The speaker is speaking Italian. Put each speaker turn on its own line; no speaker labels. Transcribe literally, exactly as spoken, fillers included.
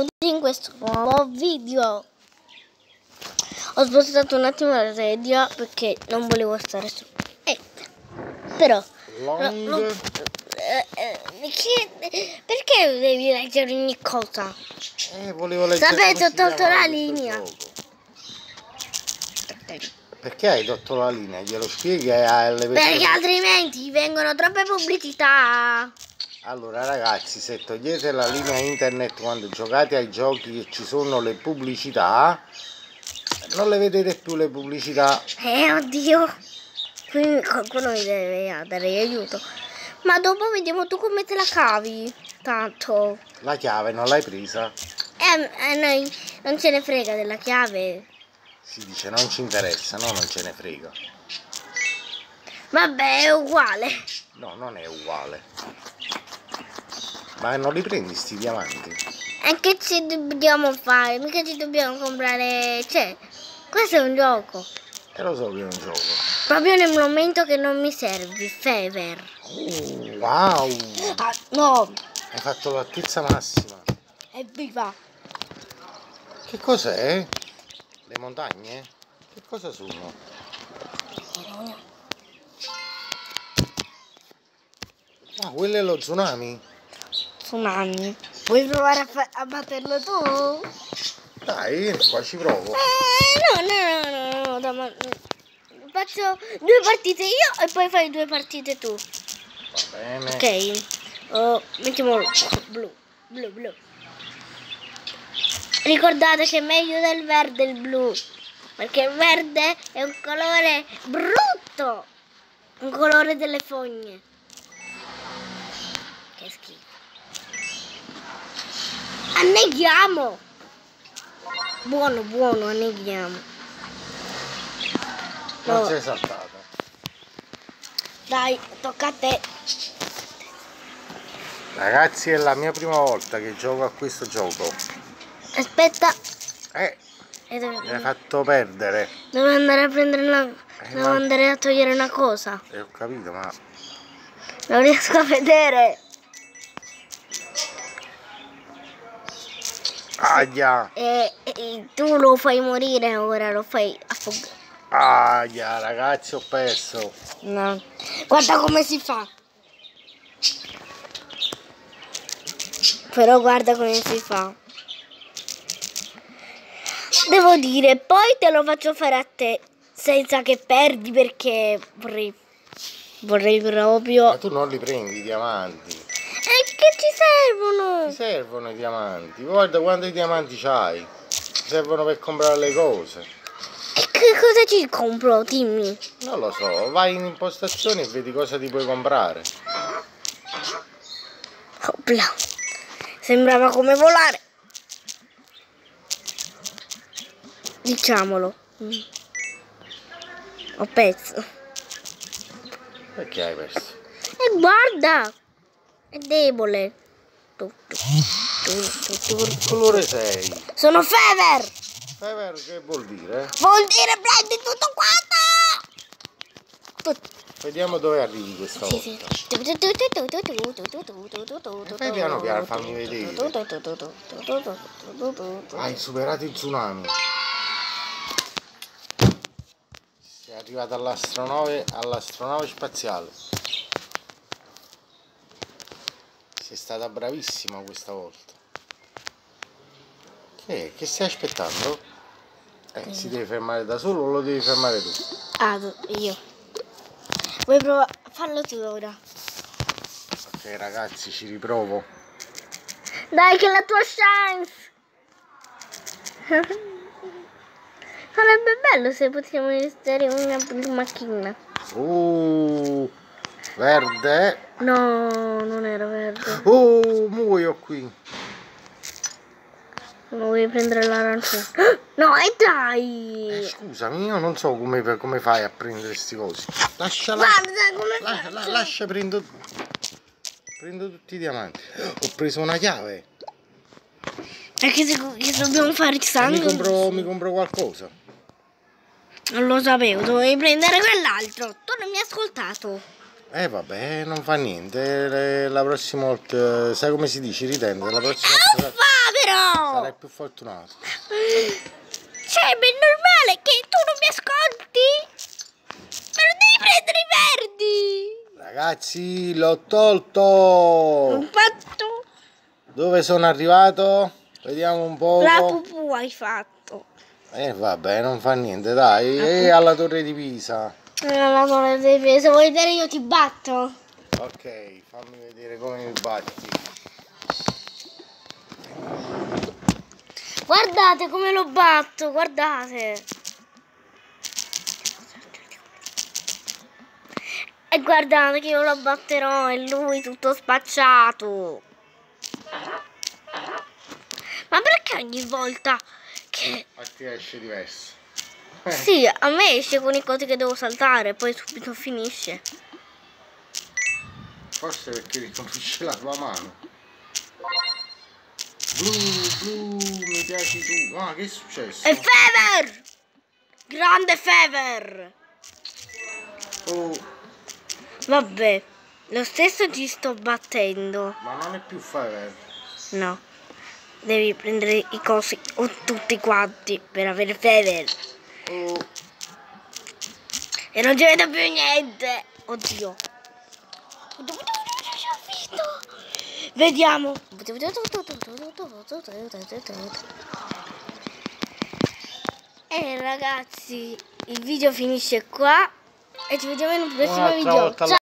in questo nuovo video. Ho spostato un attimo la sedia perché non volevo stare su. Eh, però
Long.
no, no, eh, eh, perché, perché devi leggere ogni cosa?
Eh, volevo leggere.
Sapete, ho tolto la linea.
Perché hai tolto la linea? Glielo spieghi alle persone?
Perché altrimenti vengono troppe pubblicità.
Allora ragazzi, se togliete la linea internet quando giocate ai giochi e ci sono le pubblicità, non le vedete più le pubblicità.
Eh oddio, quindi qualcuno mi deve dare aiuto. Ma dopo vediamo tu come te la cavi. Tanto
La chiave non l'hai presa?
Eh, a noi non ce ne frega della chiave.
Si dice non ci interessa, no, non ce ne frega.
Vabbè, è uguale.
No, non è uguale. Ma non li prendi sti diamanti?
E che ci dobbiamo fare? Mica ci dobbiamo comprare. Cioè, questo è un gioco.
E lo so che è un gioco.
Proprio nel momento che non mi servi, Fever.
Oh, wow!
Ah, no!
Hai fatto l'altezza massima.
Evviva!
Che cos'è? Le montagne? Che cosa sono? Ah, quello è lo tsunami?
Tsunami. Vuoi provare a, fa- a batterlo tu?
Dai, vieni qua, ci provo.
Eh, no, no, no, no, no, no, no. Faccio due partite io e poi fai due partite tu.
Va bene.
Ok. Oh, mettiamo blu, blu, blu. Ricordate che è meglio del verde il blu, perché il verde è un colore brutto, un colore delle fogne. Che schifo. Anneghiamo. Buono, buono, anneghiamo.
Non
No.
sei saltata.
Dai, tocca a te.
Ragazzi, è la mia prima volta che gioco a questo gioco.
Aspetta.
Eh,
E dove...
mi hai fatto perdere.
Devo andare a prendere una...
Eh,
Devo
ma-
andare a togliere una cosa.
Eh, ho capito, ma...
Non riesco a vedere.
Aia!
E, e tu lo fai morire ora, lo fai affogare.
Aia, ragazzi, ho perso.
No. Guarda come si fa. Però guarda come si fa. Devo dire, poi te lo faccio fare a te senza che perdi perché vorrei, vorrei proprio...
Ma tu non li prendi i diamanti.
E che ci servono?
Ti servono i diamanti. Guarda quanti diamanti c'hai. Ti servono per comprare le cose.
E che cosa ci compro? Dimmi.
Non lo so, vai in impostazioni e vedi cosa ti puoi comprare.
Opla. Sembrava come volare. Diciamolo. Mm. Ho perso.
Perché hai perso?
E guarda. È debole. Tu, tu, tu, tu, tu.
Che colore sei?
Sono Fever.
Fever che vuol dire?
Vuol dire prendi tutto quanto.
Vediamo dove arrivi questa volta.
Sì, sì.
Fai piano piano, fammi vedere. Hai superato il tsunami. Sei arrivato all'astronave all'astronave spaziale. Sei stata bravissima questa volta. Che, che stai aspettando? Eh, si deve fermare da solo o lo devi fermare tu?
Ah, io. Vuoi provare? Fallo tu ora.
Ok ragazzi, ci riprovo.
Dai che è la tua chance. Sarebbe bello se potessimo iniziare una macchina.
Uh, verde.
No, non era verde.
Oh, muoio qui.
Non vuoi prendere l'arancione? No, e dai!
Eh, scusami, io non so come, come fai a prendere questi cosi. Lasciala.
Guarda come
La, la, lascia, prendo. Prendo tutti i diamanti. Ho preso una chiave.
Perché se, che dobbiamo fare il
E
sangue?
mi compro, mi compro qualcosa.
Non lo sapevo, dovevi prendere quell'altro. Tu non mi hai ascoltato.
Eh vabbè, non fa niente. La prossima volta, sai come si dice, ritende. La prossima volta
Uffa però!
è più fortunato.
Cioè, ma è normale che tu non mi ascolti? Ma non devi prendere i verdi!
Ragazzi, l'ho tolto!
Un fatto?
Dove sono arrivato? Vediamo un po'.
La pupù hai fatto.
Eh vabbè, non fa niente, dai. E alla torre di Pisa.
La torre di Pisa, vuoi vedere io ti batto?
Ok, fammi vedere come mi batti.
Guardate come lo batto, guardate. E guardate che io lo batterò e lui tutto spacciato. Ma perché ogni volta che...
A ti esce diverso.
Sì, a me esce con i cosi che devo saltare, poi subito finisce.
Forse perché riconosce la tua mano. Blu, blu, mi piaci tu. Ah, che è successo?
E Fever! Grande Fever!
Oh,
Vabbè, lo stesso ci sto battendo.
ma non è più Fever.
No, devi prendere i cosi o tutti quanti per avere Fever.
Oh,
E non ci vedo più niente. Oddio. Vediamo. E ragazzi, il video finisce qua. E ci vediamo in un prossimo
un'altra
video.
volta
Ciao.